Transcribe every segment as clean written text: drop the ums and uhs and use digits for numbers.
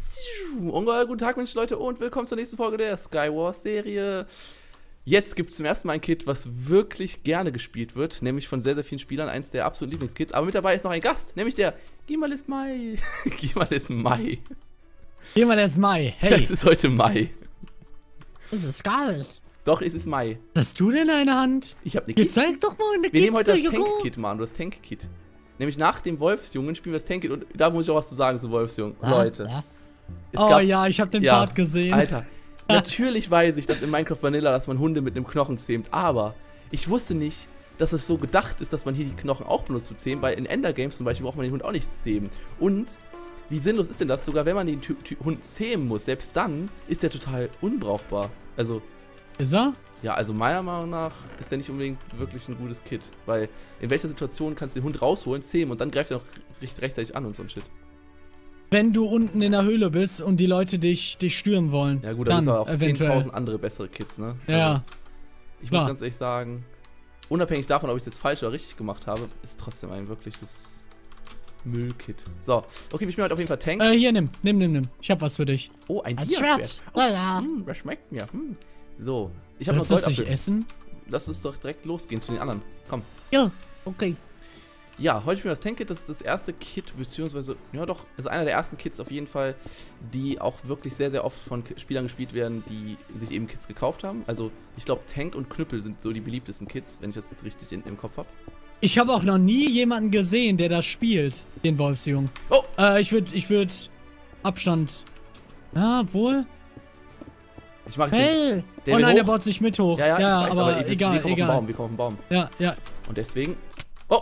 Ungeheuer guten Tag, Mensch, Leute, und willkommen zur nächsten Folge der Skywars-Serie. Jetzt gibt es zum ersten Mal ein Kit, was wirklich gerne gespielt wird, nämlich von sehr, sehr vielen Spielern, eins der absoluten Lieblingskits. Aber mit dabei ist noch ein Gast, nämlich der Gimalis Mai. Gimalis Mai. Gimalis Mai, hey. Es ist heute Mai. Das ist gar nicht. Doch, es ist Mai. Was hast du denn in einer Hand? Ich hab eine Kit. Zeig doch mal eine Kit. Wir nehmen heute das Tank-Kit, Mann, das Tank-Kit. Nämlich nach dem Wolfsjungen spielen wir das Tank-Kit und da muss ich auch was zu sagen zu Wolfsjungen. Leute. Ja. Oh ja, ich habe den Part gesehen. Alter, natürlich weiß ich, dass in Minecraft Vanilla, dass man Hunde mit einem Knochen zähmt, aber ich wusste nicht, dass es so gedacht ist, dass man hier die Knochen auch benutzt zu zähmen, weil in Endergames zum Beispiel braucht man den Hund auch nicht zähmen. Und wie sinnlos ist denn das? Sogar wenn man den Hund zähmen muss, selbst dann ist der total unbrauchbar. Also. Ist er? Ja, also meiner Meinung nach ist der nicht unbedingt wirklich ein gutes Kit, weil in welcher Situation kannst du den Hund rausholen, zähmen und dann greift er noch rechtzeitig an und so ein Shit. Wenn du unten in der Höhle bist und die Leute dich stürmen wollen. Ja gut, dann ist aber auch 10.000 andere bessere Kits, ne? Ja. Also, ich muss ganz ehrlich sagen, unabhängig davon, ob ich es jetzt falsch oder richtig gemacht habe, ist trotzdem ein wirkliches Müllkit. So, okay, wir spielen heute auf jeden Fall Tank. Hier, nimm. Ich hab was für dich. Oh, ein Schwert. Oh, ja. Das schmeckt mir. So, ich habe noch Goldapfel. Goldapfel. Essen? Lass uns doch direkt losgehen zu den anderen. Komm. Ja, okay. Ja, heute spielen wir das Tank-Kit. Das ist das erste Kit, beziehungsweise, ja doch, ist einer der ersten Kits auf jeden Fall, die auch wirklich sehr, sehr oft von Spielern gespielt werden, die sich eben Kits gekauft haben. Also, ich glaube, Tank und Knüppel sind so die beliebtesten Kits, wenn ich das jetzt richtig im Kopf habe. Ich habe auch noch nie jemanden gesehen, der das spielt, den Wolfsjungen. Oh! Ich würd Abstand. Ja, obwohl. Ich mach Hey! Oh nein, der baut sich mit hoch. Ja, ich weiß, aber egal, wir kommen auf den Baum. Ja. Und deswegen. Oh!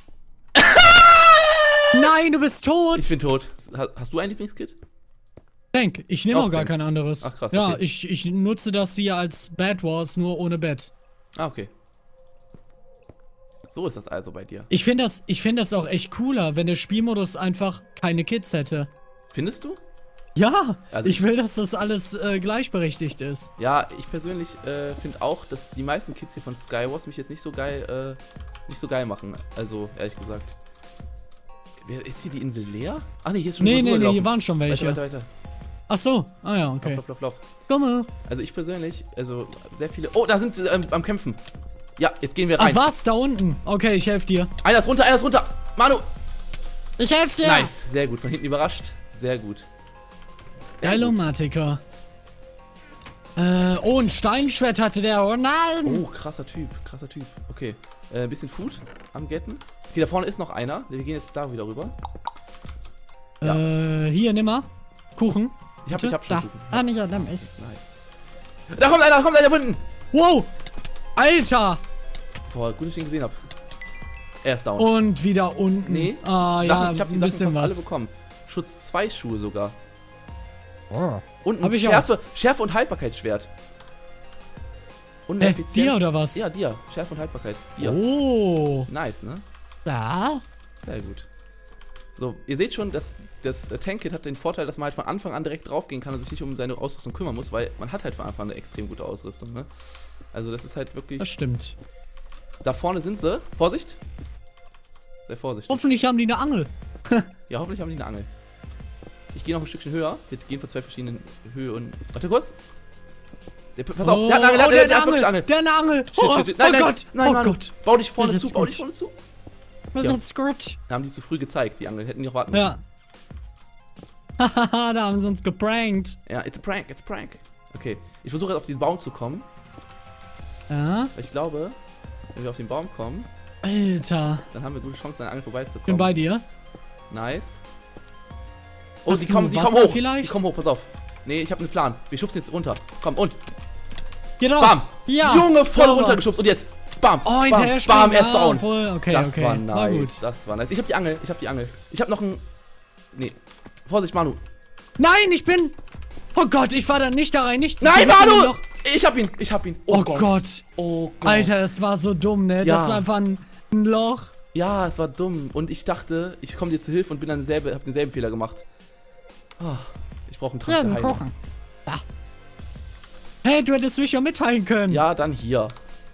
Nein, du bist tot! Ich bin tot. Hast du ein Lieblingskit? Tank. Ich nehme auch gar kein anderes. Ach krass, ja, okay. ich nutze das hier als Bad Wars, nur ohne Bett. Ah, okay. So ist das also bei dir. Ich finde das auch echt cooler, wenn der Spielmodus einfach keine Kits hätte. Findest du? Ja, also ich will, dass das alles gleichberechtigt ist. Ja, ich persönlich finde auch, dass die meisten Kits hier von Skywars mich jetzt nicht so geil machen. Also, ehrlich gesagt. Ist hier die Insel leer? Ach nee, hier ist schon Nee, hier waren schon welche. Weiter. Ach so, ah ja, okay. Lauf. Komme. Also ich persönlich, also sehr viele... Oh, da sind sie am Kämpfen. Ja, jetzt gehen wir rein. Ach was, da unten? Okay, ich helfe dir. Einer ist runter. Manu! Ich helfe dir! Nice, sehr gut. Von hinten überrascht. Sehr gut. Geilomatiker. Oh, ein Steinschwert hatte der. Oh nein! Oh, krasser Typ. Okay. Ein bisschen Food am Getten. Okay, da vorne ist noch einer. Wir gehen jetzt da wieder rüber. Ja. Hier, nimm mal. Kuchen. Ich hab schon Kuchen. Ah, nicht an dem ist. Nice. Da kommt einer von hinten. Wow! Alter! Boah, gut, dass ich ihn gesehen hab. Er ist down. Und wieder unten. Nee. Ah, ja, ich hab die Sachen fast alle bekommen. Schutz 2 Schuhe sogar. Oh. Und ein Schärfe und Haltbarkeitsschwert. Und Effizienz. Dir oder was? Ja, dir. Schärfe und Haltbarkeit. Dir. Oh. Nice, ne? Ja. Sehr gut. So, ihr seht schon, das Tank-Kit hat den Vorteil, dass man halt von Anfang an direkt draufgehen kann und sich nicht um seine Ausrüstung kümmern muss, weil man hat halt von Anfang an eine extrem gute Ausrüstung, ne? Also das ist halt wirklich... Das stimmt. Da vorne sind sie. Vorsicht. Sehr vorsichtig. Hoffentlich haben die eine Angel. Ja, hoffentlich haben die eine Angel. Ich gehe noch ein Stückchen höher. Wir gehen von 2 verschiedenen Höhen und... Warte kurz. Pass auf, der hat eine Angel, der hat wirklich Angel. Der hat eine Angel. Shit. Nein, oh Gott. Bau dich vorne zu. Das ist gut. Da haben die zu früh gezeigt, die Angel. Hätten die auch warten müssen. Ja. Haha, da haben sie uns geprankt. Ja, it's a prank. Okay, ich versuche jetzt auf diesen Baum zu kommen. Ja. Weil ich glaube, wenn wir auf den Baum kommen... Alter. Dann haben wir gute Chancen, an der Angel vorbeizukommen. Bin bei dir. Nice. Oh, sie kommen hoch. Vielleicht? Sie kommen hoch, pass auf. Nee, ich habe einen Plan. Wir schubsen jetzt runter. Komm, und... Geh drauf. Bam! Ja! Junge, voll runtergeschubst. Und jetzt... Bam! Oh, Bam, er ist down. Okay, das war nice. War gut. Das war nice. Ich hab die Angel. Ich hab noch ein... Nee. Vorsicht, Manu. Nein, ich bin... Oh Gott, ich war da nicht da rein. Nein, Manu! Ich hab ihn. Oh Gott. Oh Gott. Alter, das war so dumm, ne? Ja. Das war einfach ein Loch. Ja, es war dumm. Und ich dachte, ich komme dir zu Hilfe und hab denselben Fehler gemacht. Oh, ich brauche einen Trank der Heilung. Ja. Hey, du hättest mich ja mitteilen können. Ja, dann hier.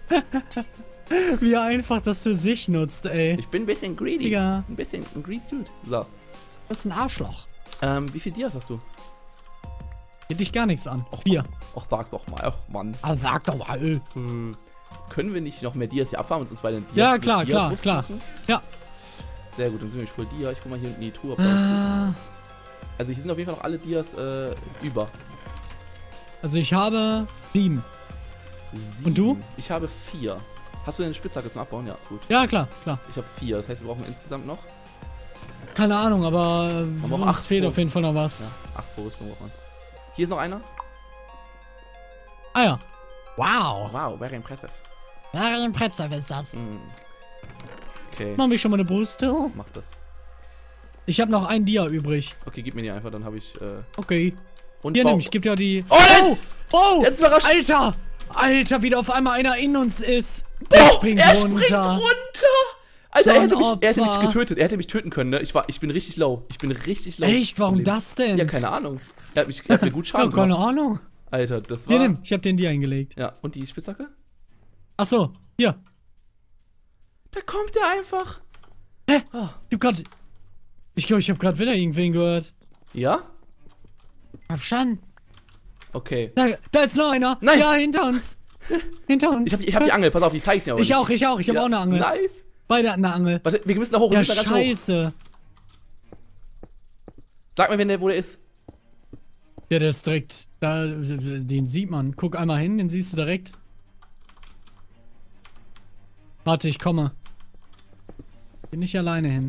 Wie er einfach das für sich nutzt, ey. Ich bin ein bisschen greedy. Digga. Ein greedy Dude. So. Du bist ein Arschloch. Wie viel Dias hast du? Geht dich gar nichts an. 4. Ach, sag doch mal. Ach, Mann. Ah, sag doch mal. Können wir nicht noch mehr Dias hier abfahren und uns bei den Dias Ja, klar. machen? Ja. Sehr gut, dann sind wir nämlich voll Dia. Ich guck mal hier unten in die Tour, ob da was ist. Also hier sind auf jeden Fall noch alle Dias über. Also ich habe 7. 7. Und du? Ich habe 4. Hast du denn eine Spitzhacke zum Abbauen? Ja, gut. Ja, klar. Ich habe 4. Das heißt, wir brauchen insgesamt noch. Keine Ahnung, aber braucht uns 8 fehlt pro. auf jeden Fall noch was. Ja, 8 pro Rüstung braucht man. Hier ist noch einer. Ah ja. Wow. Wow, very impressive. Very impressive ist das. Okay, Mach mich schon mal eine Brüste. mach das. Ich habe noch ein Dia übrig. Okay, gib mir die einfach, dann habe ich. Okay. Und Hier nämlich, gibt ja die... Oh nein! Oh! Jetzt überrascht! Alter! Alter, wie da auf einmal einer in uns ist. Boah, Er springt er runter. springt runter! Alter, So er ein hätte mich Opfer. getötet. Er hätte mich töten können, ne? Ich bin richtig low. Ich bin richtig low. Echt? Warum Leben. das denn? Ja, keine Ahnung. Er hat mir gut Ja, Schaden keine gemacht. Ahnung. Alter, das war... Hier, nimm. Ich habe den Dia eingelegt. Ja, und die Spitzhacke? Ach so, hier. Da kommt er einfach. Hä? Oh. Ich glaube, ich habe gerade wieder irgendwen gehört. Ja? Hab schon. Okay. Da ist noch einer. Nein. Ja, hinter uns. Hinter uns. Ich hab die Angel, pass auf, die zeig ich dir aber Ich nicht. auch. Ich habe Ja, auch eine Angel. Nice. Beide hatten eine Angel. Warte, wir müssen da hoch, wir Ja, müssen da ganz hoch. scheiße. Sag mir, wo der ist. Ja, der ist direkt, da, den sieht man. Guck einmal hin, den siehst du direkt. Warte, ich komme. Bin nicht alleine hin.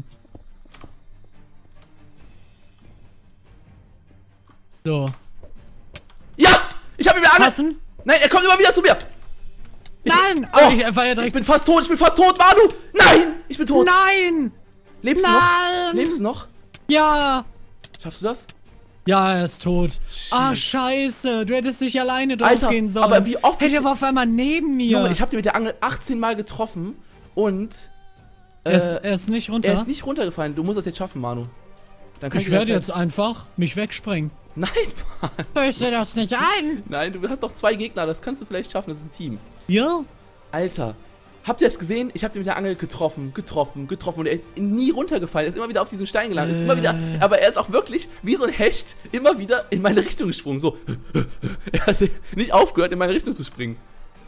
So. Ja! Ich hab ihn mir Angel! Passen? Nein, er kommt immer wieder zu mir! Nein! Oh, Ich war ja Ich direkt. bin fast tot, Manu! Nein! Ich bin tot! Nein! Lebst du Nein! noch? Lebst du noch? Ja! Schaffst du das? Ja, er ist tot. Ah, Shit. scheiße. Du hättest nicht alleine Alter, draufgehen sollen. aber wie oft Hey, ich- der war auf einmal neben mir. Junge, ich hab den mit der Angel 18 Mal getroffen und er ist nicht runter. er ist nicht runtergefallen. Du musst das jetzt schaffen, Manu. Dann kannst Ich du werde jetzt... jetzt einfach mich wegsprengen. Nein, Mann. Ich sehe das nicht ein. Nein, du hast doch 2 Gegner. Das kannst du vielleicht schaffen. Das ist ein Team. Ja? Alter. Habt ihr jetzt gesehen? Ich hab den mit der Angel getroffen. Und er ist nie runtergefallen. Er ist immer wieder auf diesen Stein gelandet. Ist immer wieder, aber er ist auch wirklich wie so ein Hecht immer wieder in meine Richtung gesprungen. So. Er hat nicht aufgehört, in meine Richtung zu springen.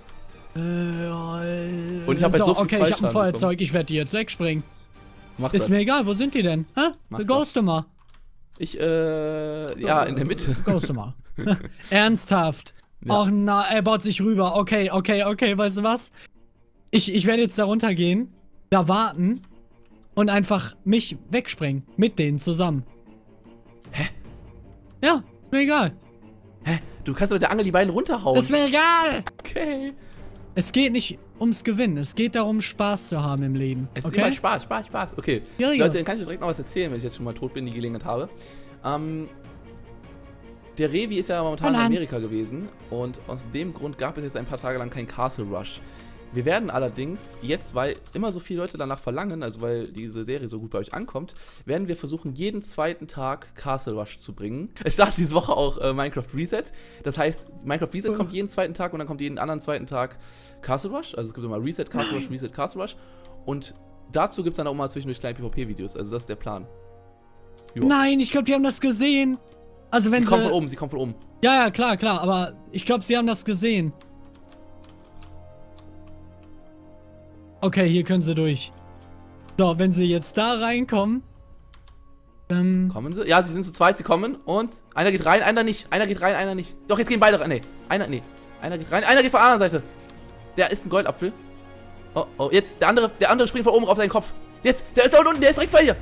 Und ich hab halt so viel okay, ich hab Fallschaden ein Feuerzeug. Ich werde die jetzt wegspringen. Mach Ist das. mir egal, wo sind die denn? Hä? Mach das. Ghost mal. Ja, in der Mitte. Ghost mal. Ernsthaft. Ja. Ach na, er baut sich rüber. Okay, weißt du was? Ich werde jetzt da runtergehen, da warten und einfach mich wegsprengen. Mit denen zusammen. Hä? Ja, ist mir egal. Hä? Du kannst mit der Angel die beiden runterhauen. Ist mir egal. Okay. Es geht nicht ums Gewinnen. Es geht darum, Spaß zu haben im Leben. Es ist Okay? immer Spaß. Okay. Ja, ja. Leute, dann kann ich euch direkt noch was erzählen, wenn ich jetzt schon mal tot bin, die Gelegenheit habe. Der Revi ist ja momentan in Amerika gewesen und aus dem Grund gab es jetzt ein paar Tage lang keinen Castle Rush. Wir werden allerdings jetzt, weil immer so viele Leute danach verlangen, also weil diese Serie so gut bei euch ankommt, werden wir versuchen, jeden zweiten Tag Castle Rush zu bringen. Es startet diese Woche auch Minecraft Reset. Das heißt, Minecraft Reset kommt jeden zweiten Tag und dann kommt jeden anderen zweiten Tag Castle Rush. Also es gibt immer Reset, Castle Rush, Reset, Castle Rush. Und dazu gibt es dann auch mal zwischendurch kleine PvP-Videos. Also das ist der Plan. Jo. Nein, ich glaube, die haben das gesehen. Also wenn Sie kommt von oben. Ja, klar, aber ich glaube, sie haben das gesehen. Okay, hier können sie durch. So, wenn sie jetzt da reinkommen, dann... Kommen sie? Ja, sie sind zu zweit, sie kommen und einer geht rein, einer nicht. Einer geht rein, einer nicht. Doch, jetzt gehen beide rein. Einer geht rein, einer geht von der anderen Seite. Der ist ein Goldapfel. Oh, jetzt, der andere springt von oben auf seinen Kopf. Jetzt, der ist da unten, der ist direkt bei dir.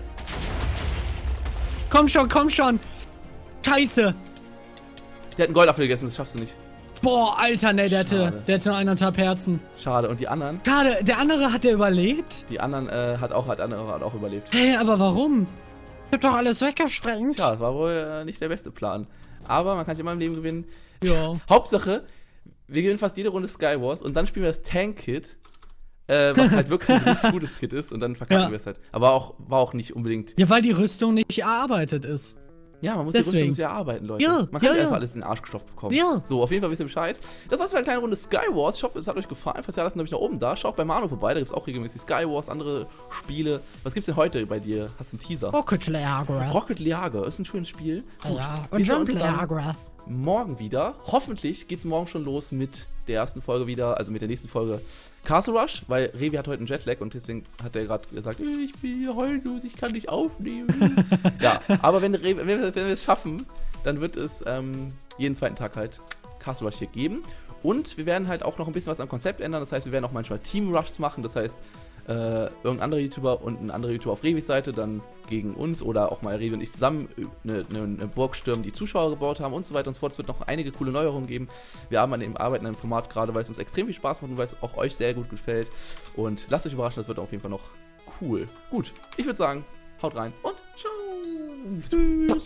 Komm schon. Scheiße. Der hat einen Goldapfel gegessen, das schaffst du nicht. Boah, Alter, ne, der hatte Schade. nur 1,5 Herzen. Schade. Und die anderen? Schade, der andere hat der überlebt? Die anderen hat auch überlebt. Hä, aber warum? Ich hab doch alles weggesprengt. Tja, das war wohl nicht der beste Plan. Aber man kann sich immer im Leben gewinnen. Ja. Hauptsache, wir gewinnen fast jede Runde Skywars und dann spielen wir das Tank-Kit. Was halt wirklich ein richtig gutes Kit ist und dann verkacken wir es halt. Aber war auch nicht unbedingt. Ja, weil die Rüstung nicht erarbeitet ist. Ja, man muss die Deswegen. Rüstung erarbeiten, Leute. Ja, Man kann nicht ja. einfach alles in den Arsch gestopft bekommen. Ja. So, auf jeden Fall wisst ihr Bescheid. Das war's für eine kleine Runde Skywars. Ich hoffe, es hat euch gefallen. Falls ja, lasst euch nach oben da. Schaut bei Manu vorbei, da gibt's auch regelmäßig Skywars, andere Spiele. Was gibt's denn heute bei dir? Hast du einen Teaser? Rocket League. Rocket League ist ein schönes Spiel. Gut. Ja, Wir und sehen Jump uns dann League. morgen wieder. Hoffentlich geht's morgen schon los mit der ersten Folge wieder, also mit der nächsten Folge Castle Rush, weil Revi hat heute einen Jetlag und deswegen hat er gerade gesagt, ich bin hier heullos, ich kann nicht aufnehmen. Ja, aber wenn wir es schaffen, dann wird es jeden zweiten Tag halt Castle Rush hier geben. Und wir werden halt auch noch ein bisschen was am Konzept ändern. Das heißt, wir werden auch manchmal Team Rushs machen. Das heißt, irgendein anderer YouTuber und ein anderer YouTuber auf Revis Seite dann gegen uns oder auch mal Revi und ich zusammen eine Burg stürmen, die Zuschauer gebaut haben und so weiter und so fort. Es wird noch einige coole Neuerungen geben. Wir arbeiten an dem Format gerade, weil es uns extrem viel Spaß macht und weil es auch euch sehr gut gefällt. Und lasst euch überraschen, das wird auf jeden Fall noch cool. Gut, ich würde sagen, haut rein und ciao.